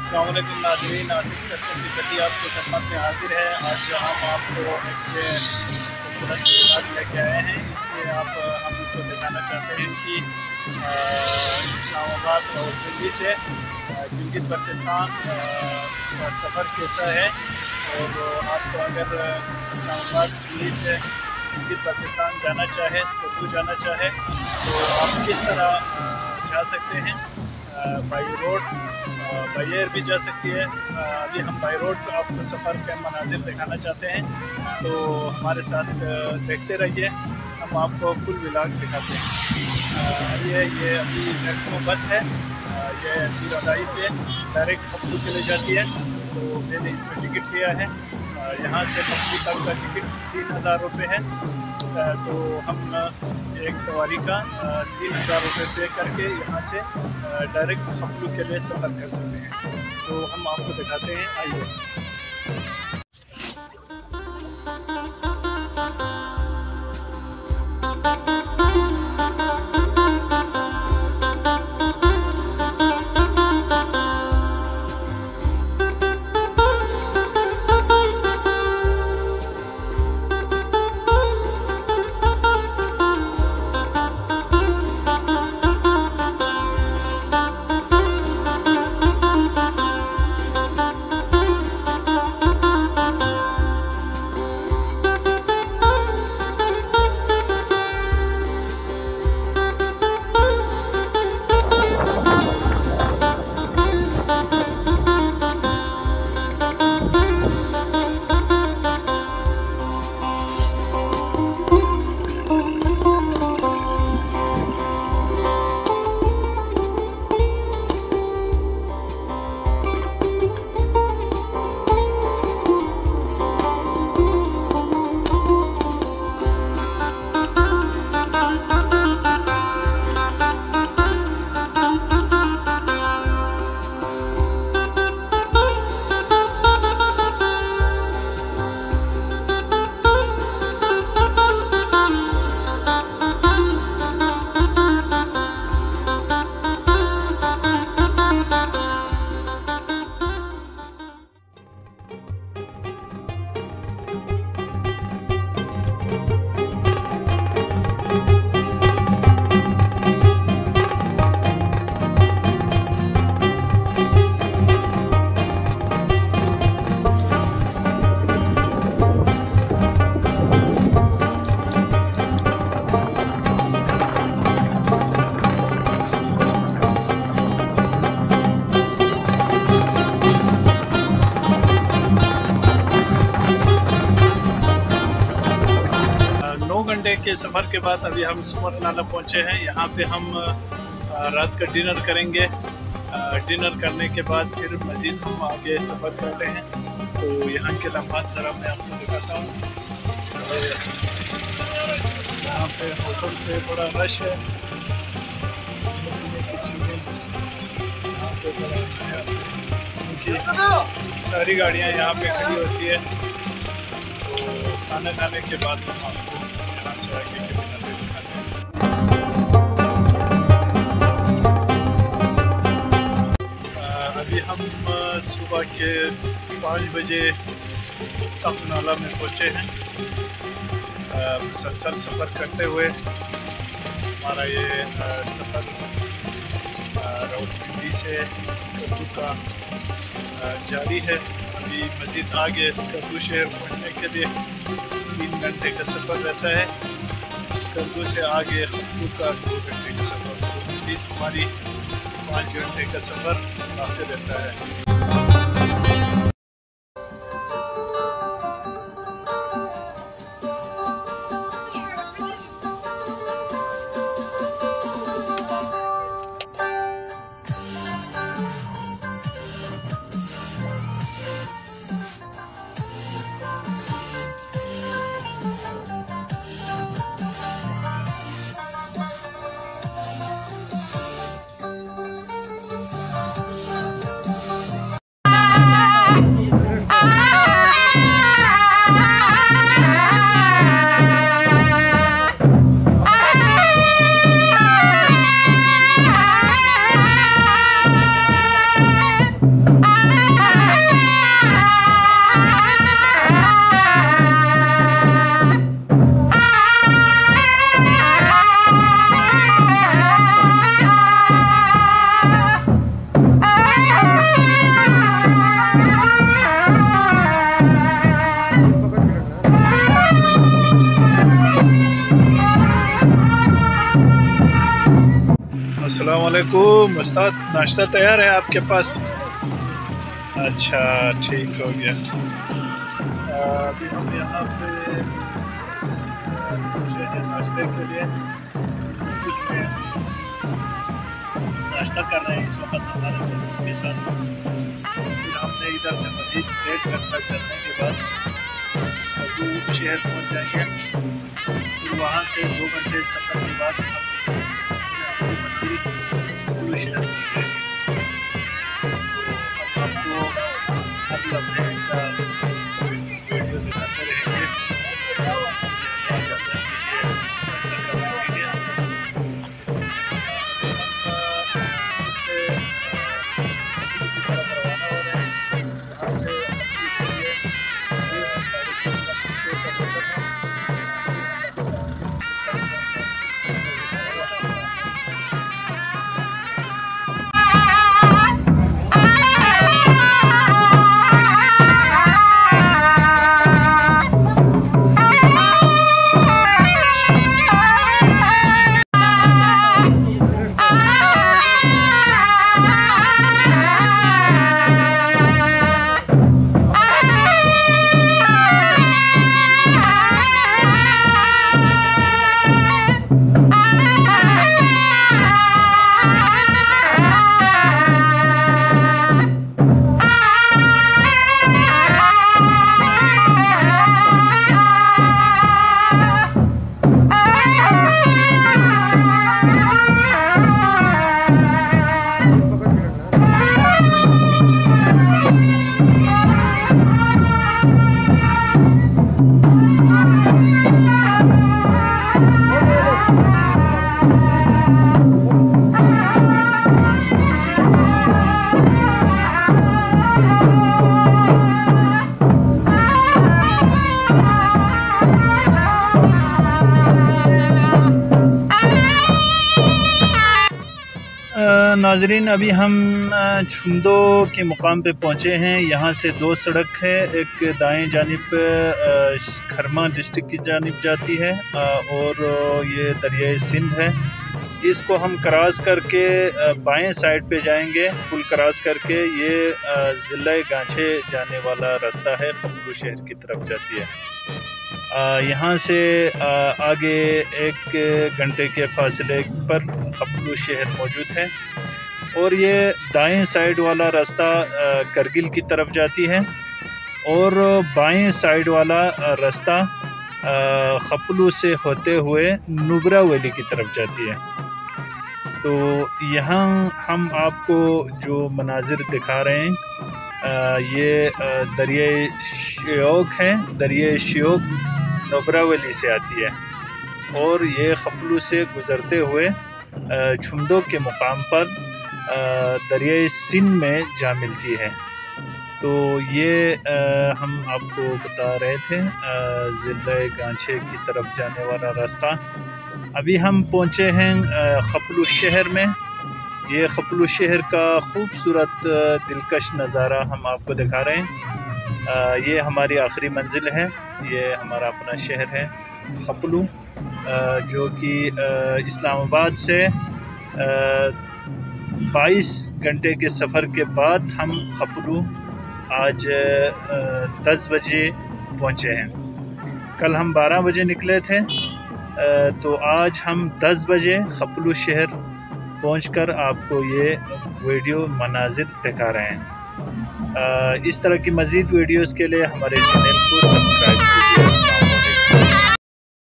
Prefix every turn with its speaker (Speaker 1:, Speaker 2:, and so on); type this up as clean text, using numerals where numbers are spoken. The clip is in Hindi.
Speaker 1: अस्सलाम वालेकुम नाज़रीन, आसिफ सेक्शन की गड्डी आपको खदमत में हाजिर है। आज हम आपको एक खूबसूरत इलाज लेके आए हैं। इसमें हम आपको दिखाना चाहते हैं कि इस्लामाबाद और दिल्ली से गिलगित बल्तिस्तान का सफ़र कैसा है। और आपको अगर इस्लामाबाद दिल्ली से गिलगित बल्तिस्तान जाना चाहे, स्कर्दू जाना चाहे, तो आप किस तरह जा सकते हैं। बाई रोड बाई एयर भी जा सकती है। अभी हम बाई रोड आपको सफ़र के मनाजिर दिखाना चाहते हैं, तो हमारे साथ देखते रहिए। हम आपको फुल व्लॉग दिखाते हैं। ये अभी मेट्रो बस है। ये पीरदाई से डायरेक्ट खपलू के लिए जाती है, तो मैंने इसमें टिकट लिया है। यहाँ से खपलू तक का टिकट 3000 रुपये है। तो हम एक सवारी का 3000 रुपये पे करके यहाँ से डायरेक्ट खपलू के लिए सफ़र कर सकते हैं। तो हम आपको दिखाते हैं, आइए। घंटे के सफ़र के बाद अभी हम सुमर नाला पहुँचे हैं। यहाँ पे हम रात का डिनर करेंगे। डिनर करने के बाद फिर मज़ीद हम आगे सफ़र करते हैं। तो यहाँ के लम्हात ज़रा मैं आपको दिखाता हूँ। यहाँ पे होटल पे बड़ा रश है। यहाँ पे सारी गाड़ियाँ यहाँ पे खड़ी होती है। तो खाना खाने के बाद हम आपको यहाँ से आगे के नज़ारे दिखाते हैं। अभी हम सुबह के 5 बजे इस्लाम नाला में पहुँचे हैं। मुसलसल सफ़र करते हुए हमारा ये सफ़र रावलपिंडी से स्कर्दू का जारी है। अभी मज़ीद आगे स्कर्दू शहर पहुँचने के लिए 3 घंटे का सफ़र रहता है। स्कर्दू से आगे खपलू का 2 घंटे का सफ़र। तो मज़ीद हमारी 5 घंटे का सफ़र काफ़ी रहता है। वालेकुम उस्ताद, नाश्ता तैयार है आपके पास? अच्छा, ठीक हो गया। अभी हम यहाँ पे नाश्ते के लिए कुछ में नाश्ता कर रहे हैं इस वक्त हमारे दोस्तों के साथ। फिर हमने इधर से मज़ीद 1.5 घंटा चलने के बाद खपलू शहर पहुँच जाएंगे। फिर वहाँ से 2 घंटे सफ़र के बाद हम मंजिल खपलू शहर पहुँच जाएंगे। तो हम आपको अभी अपने वीडियो दिखाते रहेंगे। नाजरीन, अभी हम छुंदो के मुकाम पे पहुँचे हैं। यहाँ से 2 सड़क है, एक दाएं जानिब खरमा डिस्ट्रिक्ट की जानिब जाती है और ये दरियाए सिंध है। इसको हम क्रॉस करके बाएं साइड पे जाएंगे। पुल क्रॉस करके ये ज़िला गांछे जाने वाला रास्ता है, खपलू शहर की तरफ जाती है। यहाँ से आगे 1 घंटे के फासले पर खपलू शहर मौजूद है और ये दाएं साइड वाला रास्ता करगिल की तरफ जाती है और बाएं साइड वाला रास्ता खपलू से होते हुए नुब्रा वैली की तरफ जाती है। तो यहाँ हम आपको जो मनाजिर दिखा रहे हैं ये दरियाए श्योक है। दरियाए श्योक नुब्रा वैली से आती है और ये खपलू से गुज़रते हुए छुंदो के मुकाम पर दरियाए सिंध में जा मिलती है। तो ये हम आपको बता रहे थे ज़िला गांछे की तरफ जाने वाला रास्ता। अभी हम पहुँचे हैं खपलू शहर में। ये खपलू शहर का खूबसूरत दिलकश नज़ारा हम आपको दिखा रहे हैं। ये हमारी आखिरी मंजिल है। ये हमारा अपना शहर है खपलू, जो कि इस्लामाबाद से 22 घंटे के सफ़र के बाद हम खपलू आज 10 बजे पहुँचे हैं। कल हम 12 बजे निकले थे, तो आज हम 10 बजे खपलू शहर पहुंचकर आपको ये वीडियो मनाजिर दिखा रहे हैं। इस तरह की मज़ीद वीडियोस के लिए हमारे चैनल को सब्सक्राइब कीजिए।